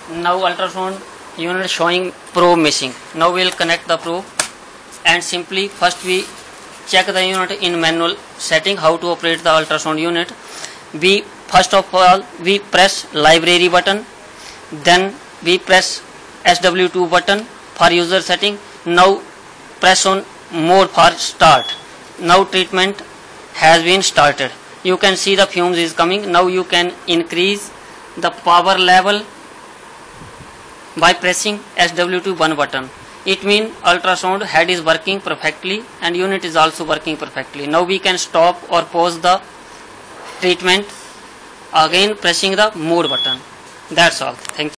Now ultrasound unit showing probe missing. Now we will connect the probe and simply first we check the unit in manual setting how to operate the ultrasound unit. We first of all we press library button, then we press SW2 button for user setting. Now press on mode for start. Now treatment has been started. You can see the fumes is coming. Now you can increase the power level by pressing SW2 one button. It means ultrasound head is working perfectly and unit is also working perfectly. Now we can stop or pause the treatment again pressing the mode button. That's all. Thank you.